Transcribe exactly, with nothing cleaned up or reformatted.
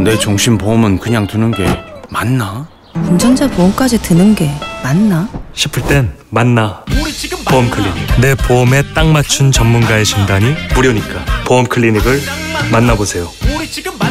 내 종신보험은 그냥 두는 게 맞나? 운전자 보험까지 드는 게 맞나? 싶을 땐 만나 보험 클리닉. 내 보험에 딱 맞춘 전문가의 진단이 무료니까 보험 클리닉을 만나보세요.